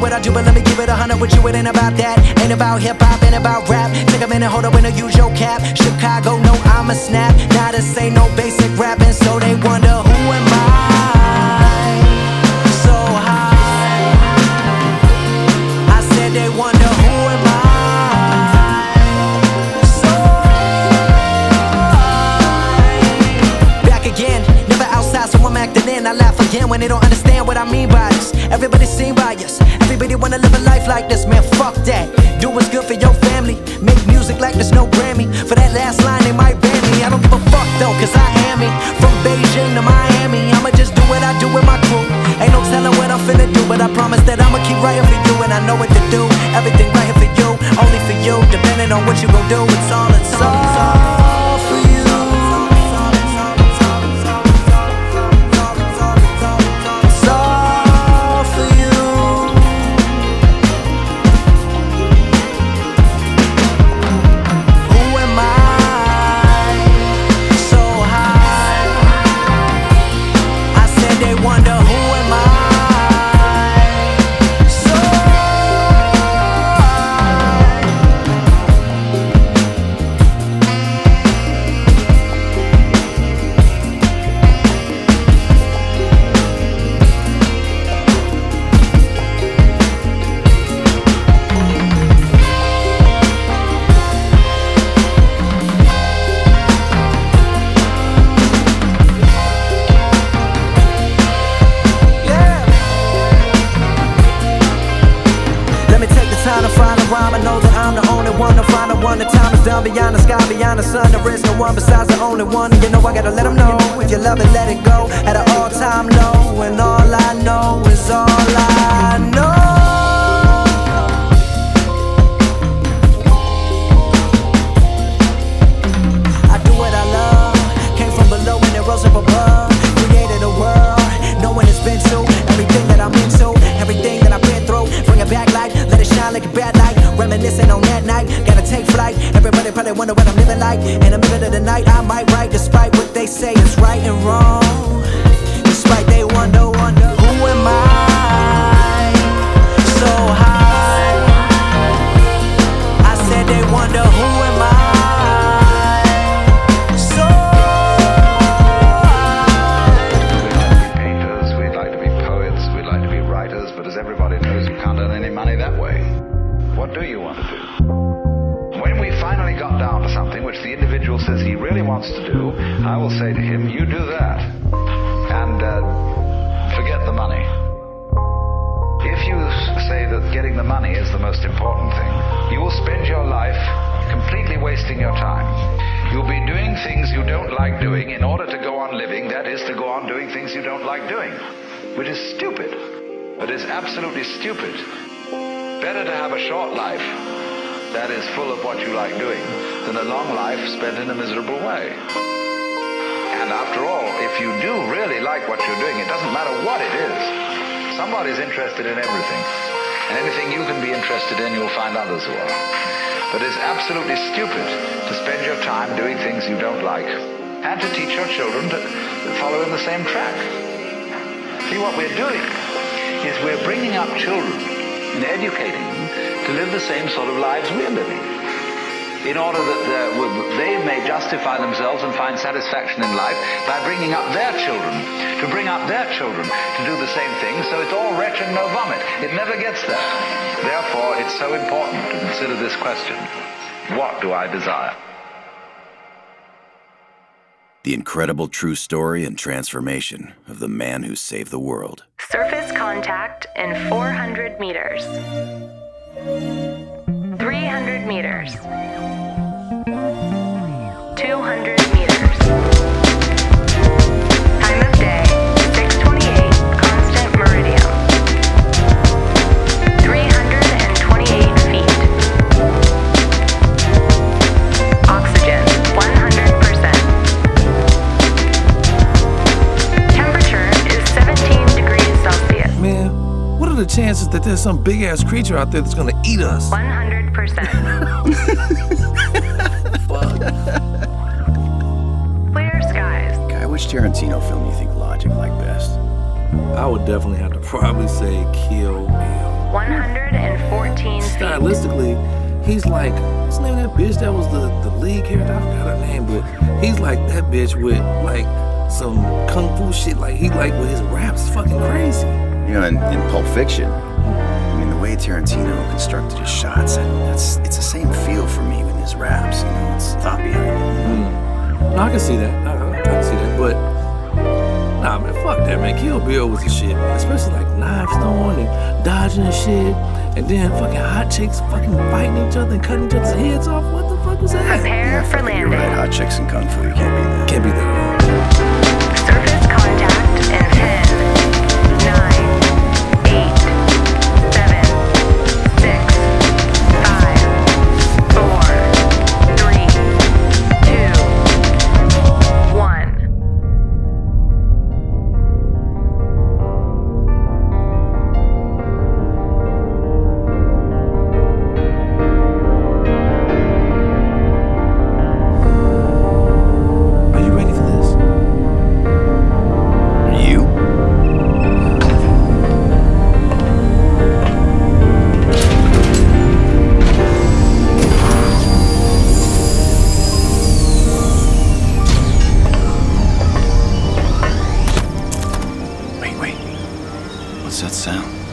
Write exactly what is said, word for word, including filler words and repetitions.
what I do, but let me give it a hundred with you. It ain't about that, ain't about hip-hop, ain't about rap. Take a minute, hold up, and use your cap. Chicago, no, I'm a snap. Now this ain't no basic rapping, so they wonder who am I? So high, I said they wonder who am I? So high. Back again, never outside, so I'm acting in. I laugh again when they don't understand what I mean by this. Everybody seen by us, everybody wanna live a life like this. Man, fuck that, do what's good for your family. Make music like there's no Grammy. For that last line they might ban me. I don't give a fuck though, cause I am me. From Beijing to Miami, I'ma just do what I do with my crew. Ain't no telling what I'm finna do, but I promise that I'ma keep writing for you. And I know what to do, everything right here for you, only for you. Depending on what you gon' do, it's all, it's all, it's all for you. Beyond the sky, beyond the sun, there is no one besides the only one. You know I gotta let them know, if you love it, let it go. At an all-time low, and all I know is all I know. I do what I love, came from below and it rose up above. Created a world, no one has been to. Everything that I'm into, everything that I've been through. Bring it back light, let it shine like a bad light. Reminiscing on that night, gotta take flight. Everybody probably wonder what I'm living like. In the middle of the night, I might write, despite what they say is right and wrong. Despite they wonder, wonder, who am I? So high, I said they wonder, who am I? So high. We'd like to be painters, we'd like to be poets, we'd like to be writers, but as everybody knows, you can't earn any money that way. What do you want to do? When we finally got down to something which the individual says he really wants to do, I will say to him, you do that, and uh, forget the money. If you say that getting the money is the most important thing, you will spend your life completely wasting your time. You'll be doing things you don't like doing in order to go on living, that is, to go on doing things you don't like doing, which is stupid. It is absolutely stupid. Better to have a short life that is full of what you like doing than a long life spent in a miserable way. And after all, if you do really like what you're doing, it doesn't matter what it is. Somebody's interested in everything. And anything you can be interested in, you'll find others who are. But it's absolutely stupid to spend your time doing things you don't like and to teach your children to follow in the same track. See, what we're doing is we're bringing up children and educating them to live the same sort of lives we're living, in order that uh, they may justify themselves and find satisfaction in life by bringing up their children, to bring up their children to do the same thing, so it's all wretch and no vomit. It never gets there. Therefore, it's so important to consider this question: what do I desire? The incredible true story and transformation of the man who saved the world. Surface contact in four hundred meters. three hundred meters. two hundred meters. Time of day, six twenty-eight, constant meridian. three hundred twenty-eight feet. Oxygen, one hundred percent. Temperature is seventeen degrees Celsius. Man, what are the chances that there's some big-ass creature out there that's gonna eat us? one hundred percent. Clear skies. Guy, which Tarantino film do you think Logic liked best? I would definitely have to probably say Kill Bill. one hundred fourteen feet. Stylistically, he's like, what's the name of that bitch that was the, the lead character? I forgot her name, but he's like that bitch with like some kung fu shit. Like he like with his raps, fucking crazy. You know, in, in Pulp Fiction, I mean, the way Tarantino constructed his shots, that's it's the same feel for me with his raps. You know, it's thought behind it. Mm. No, I can see that. I, I can see that, but nah, man, fuck that, man. Kill Bill was the shit, man. Especially like knives throwing and dodging and shit, and then fucking hot chicks fucking fighting each other and cutting each other's heads off. What the fuck was that? Prepare Yeah, for fuck it, you're landing. right. Hot chicks and kung fu, you can't beat that. Can't be that at all. Surface contact in ten, nine, eight, seven, six, five, four, three, two, one. Are you ready for this? Are you? Wait, wait. What's that sound?